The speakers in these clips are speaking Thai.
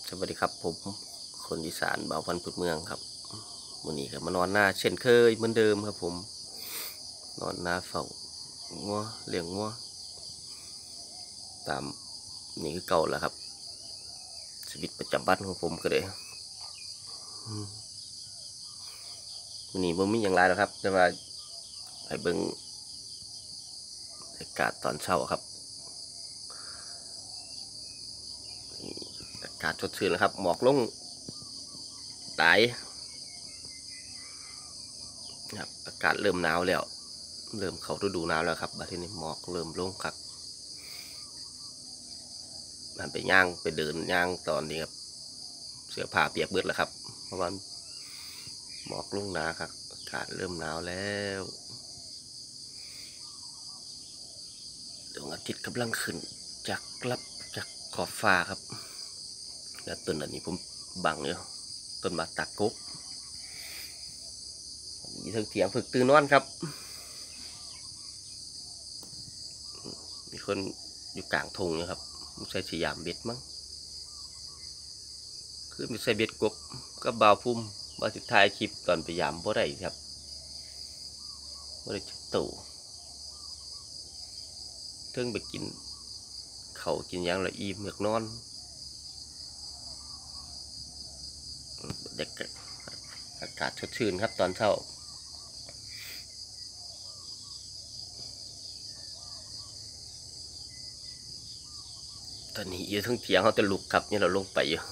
สวัสดีครับผมคนอีสานบ่าวพันธุ์พื้นเมืองครับวันนี้ก็มานอนหน้าเช่นเคยเหมือนเดิมครับผมนอนหน้าเฝ้างัวเลี้ยงงัวตามนี่คือเก่าแล้วครับชีวิตประจำวันของผมก็เลยวันนี้ผมมีอย่างไรแล้วครับแต่ว่าไปเบิ่งอากาศตอนเช้าครับอากาศสดชื่นนะครับหมอกลงหลายครับอากาศเริ่มหนาวแล้วเริ่มเข้าฤดูหนาวแล้วครับบัดนี้หมอกเริ่มลงครับมันไปย่างไปเดินย่างตอนนี้ครับเสื้อผ้าเปียกเบิดแล้วครับเพราะว่าหมอกลงหนาครับอากาศเริ่มหนาวแล้วดวงอาทิตย์กำลังขึ้นจากจากขอบฟ้าครับแล้วต้นอันนี้ผมบังอยู่ต้นมาตากกมีทั้งเถียงฝึกตื่นนอนครับมีคนอยู่กลางทงนะครับใช้สยามเบ็ดมั้งคือมีใส่เบ็ดกบก็บ่าวพุ่มบ่าวสุดท้ายคลิปตอนพยายามบ่ได้ครับบ่ได้จุดตู่เทิงไปกินเขากินยังละอิ่มเมือกนอนเด็กอากาศสดชื่นครับตอนเช้าตอนนี้อยู่ทั้งเถียงเขาจะลุกครับนี่เราลงไปอยู่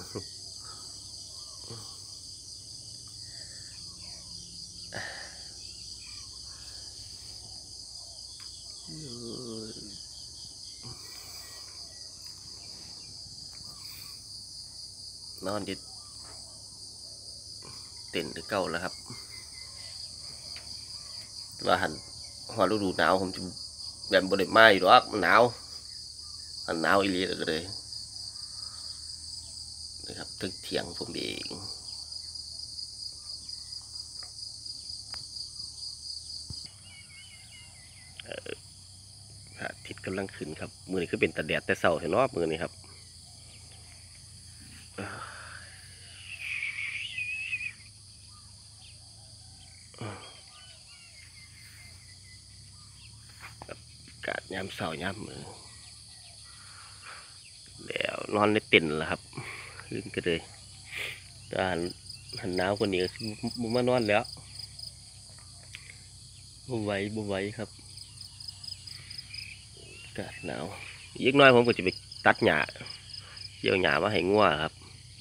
นอนดิเต็นท์หรือเก่าแล้วครับว่าหันหัวฤดูหนาวผมจะแบบบริมาอยู่หรอกหนาวหันหนาวอีหลีเลยนะครับถึงเถียงผมเองพระอาทิตย์กำลังขึ้นครับมือนี้คือเป็นตะแดดแต่เสาเห็นเนาะมือนี้ครับกาดยามเสายามมือแล้วนอนในเต็นท์แล้วครับขึ้นก็เลยถ้าหันหนาวคนนี้ก็มานอนแล้วบ่ไหวครับกาดหนาวยิ่งน้อยผมก็จะไปตัดหญ้าเกี่ยวหญ้ามาให้งัวครับ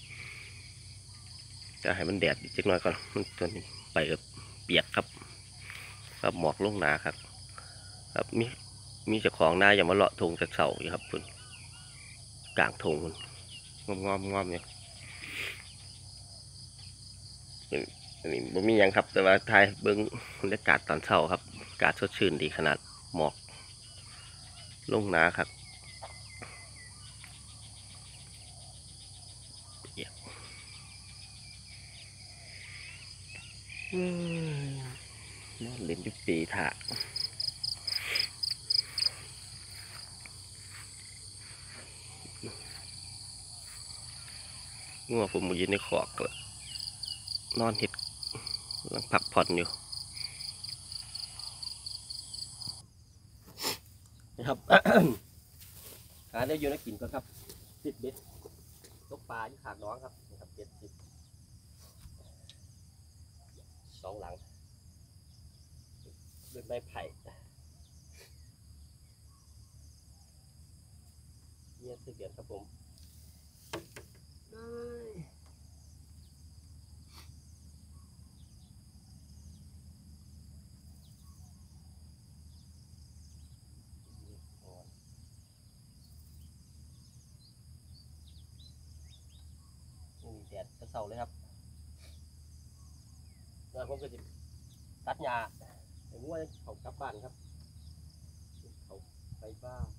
จะให้มันแดดอีกจักหน่อยก่อนมันตอนนี้ไปกับเปียกครับครับหมอกลงหนาครับครับมีเจ้าของนาอย่ามาเลาะทงจากเสาอยู่ครับคุณกลางทงคุณงอมเนี่ยอันนี้บ่มียังครับแต่ว่าทายเบิ้งบรรยากาศตอนเช้าครับอากาศสดชื่นดีขนาดหมอกลงหนาครับนอนเล่นยุปีถางัวผมมายืนในขอกแล้วนอนเห็ดกำลังพักผ่อนอยู่นะครับ หาได้อยู่นักกินก็ครับติดเบ็ดตกปลาอยู่ขากน้องครับนะครับเบ็ดติดสองหลังด้วยไม้ไผ่เนี่ยสิเดือนครับผมแดดจะเสาเลยครับแล้วผมก็จะตัดหญ้าไอ้งัวเขากลับบ้านครับเขาไปบ้าน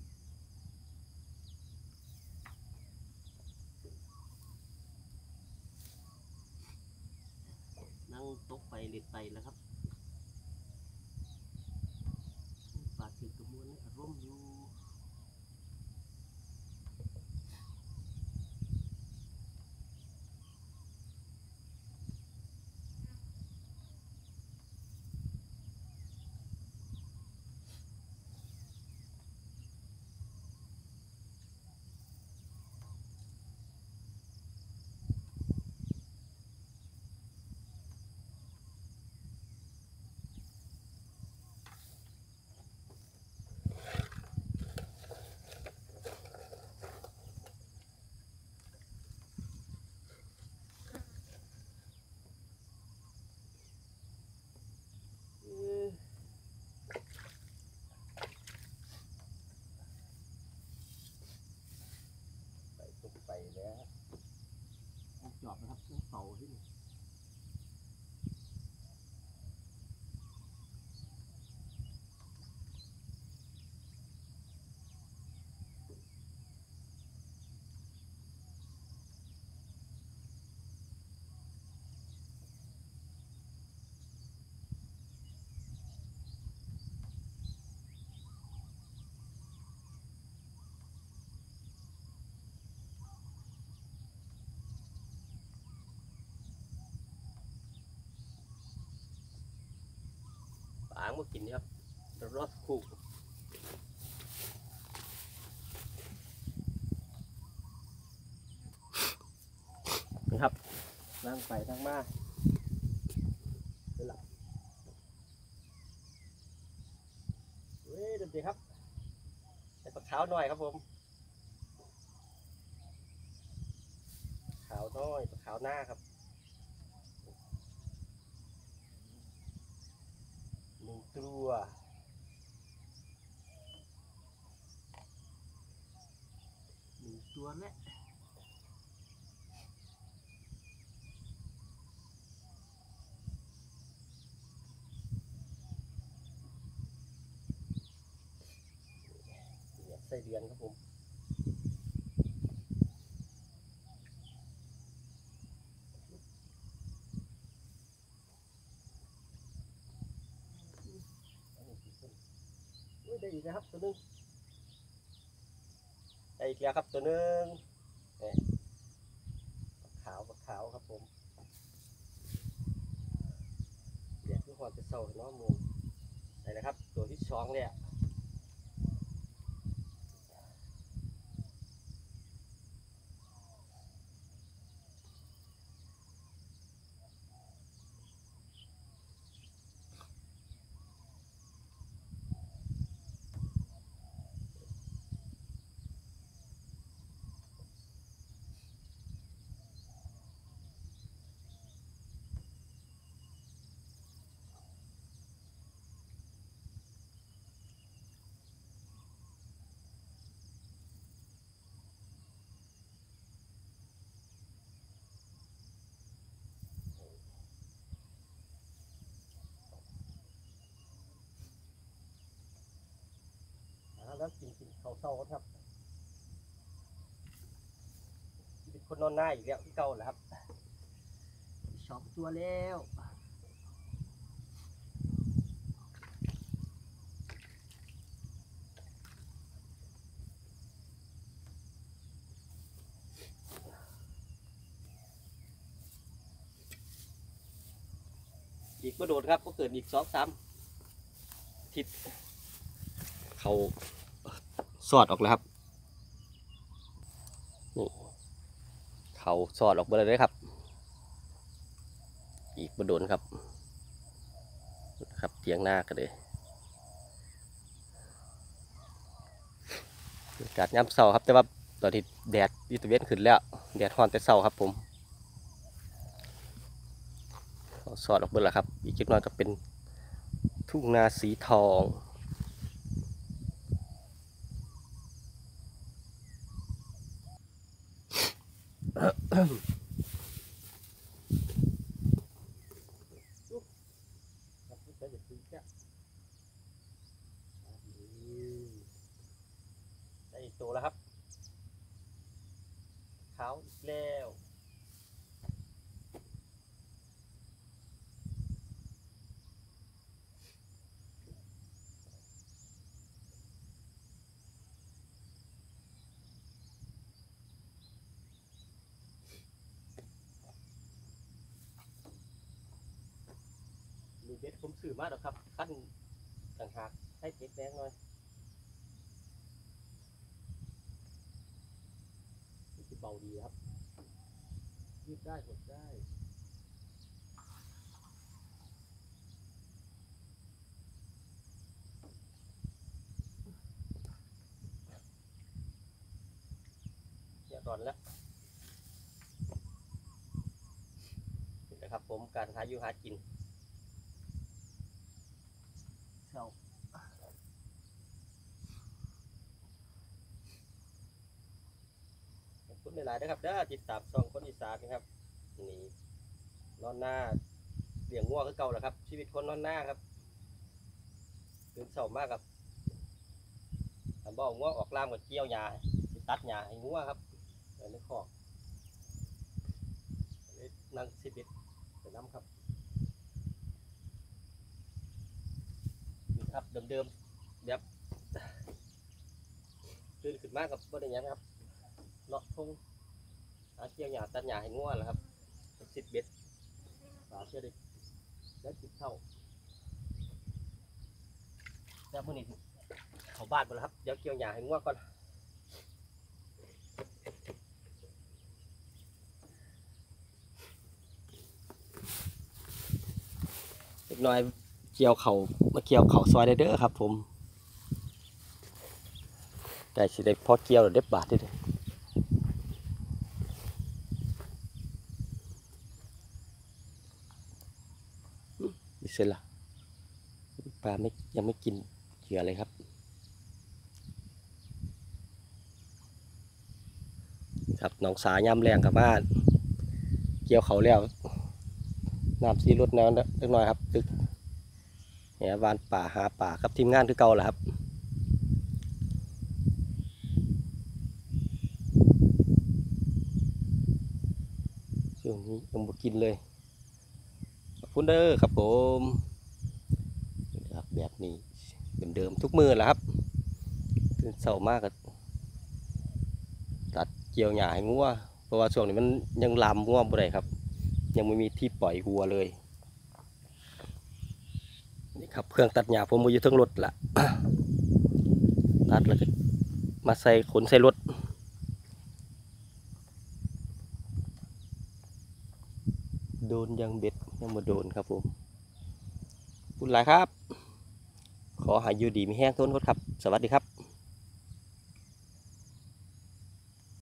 นั่งตกไปเล็ดไปแล้วครับปลาถือกระมวลร่มอยู่แล้วจอบนะครับต้องเป่าที่นี่ปางมากินครับรสคู่นะครับนั่งไปนั่งมาเป็นหลักเฮ้ยเด็ดๆครับใส่ปลาขาวหน่อยครับผมขาวน้อยปลาขาวหน้าครับ1 ตัวแหละใส่เดือนครับผมได้อีกนะครับตัวนึงได้อีกแล้วครับตัวนึงปลาขาวครับผมเดี๋ยวทุกคนจะเศร้าเนาะมูได้นะครับตัวที่สองเลยอ่ะแล้วกินเขาเศร้าครับเป็นคนนอนหน้าอีกแล้วที่เก่าแหละครับ2 ตัวแล้วอีกก็โดดครับก็เกิดอีก2-3 ทิศเขาสอดออกแล้วครับนี่เขาสอดออกมาเลยครับอีกมาโดนครับเทียงหน้ากันเลยอากาศย่ำเศร้าครับแต่ว่าตอนที่แดดวิตาเวนขึ้นแล้วแดดฮ้อนแต่เศร้าครับผมเขาสอดออกมาแล้วครับอีกจุดน้อยก็เป็นทุ่งนาสีทองได้อีกตัวแล้วครับขาวอีกแล้วมีเบ็ดผมซื้อมาแล้วครับขั้นต่างหากให้เบ็ดแดงหน่อยเบาดีครับยืดได้หดได้เนี่ยร้อนแล้วนี่นะครับผมการหาอยู่หากินเศร้าคุณหลายๆนะครับเด้อติดตามช่องคนอีสานนะครับนี่นอนหน้าเลี้ยงงัวคือเก่าแหละครับชีวิตคนนอนหน้าครับตื่นเช้ามากครับบ่งัวออกล่ามกับเกี่ยวหญ้าตัดหญ้าให้งัวครับในคอกนั่งสิบเอ็ดไปน้ำครับนี่ครับเดิมๆแบบตื่นขึ้นมากกับบ่ได้ยังครับเลาะทุ่งหาเกี่ยวหญ้าตัดหญ้าให้งัวแหละครับสิบเอ็ดสามเชือกได้ติดเข้าแล้วมื้อนี้เขาบ้านหมดแล้วครับเดี๋ยวเกี่ยวหญ้าให้งัวก่อนเล็กน้อยเกี่ยวเขามาเกี่ยวเขาซอยได้เด้อครับผมไก่สิได้พอเกี่ยวเด็บบาทด้วยดิเซล่ะปลาไม่ยังไม่กินเหยื่อเลยครับครับน้องสายามแรงกับบ้านเกี่ยวเขาแล้วน้ำซีรถน้ำเล็กน้อยครับตึกแหวานป่าหาป่าครับทีมงานคือเก่าแหละครับช่วงนี้ยังบ่กินเลยขอบคุณเด้อครับผมครับแบบนี้เดิมทุกมือแหละครับตื่นเช้ามากก็ตัดเกี่ยวหญ้าให้งัวเพราะว่าช่วงนี้มันยังลามงัวบ่ได้ครับยังไม่มีที่ปล่อยวัวเลยนี่ครับเครื่องตัดหญ้าผมอยู่ทั้งรถละ ตัดแล้วก็มาใส่ขนใส่รถโดนยังเบ็ดยังมาโดนครับผมคุณหลายครับขอหายอยู่ดีมีแห้งทุนครับสวัสดีครับ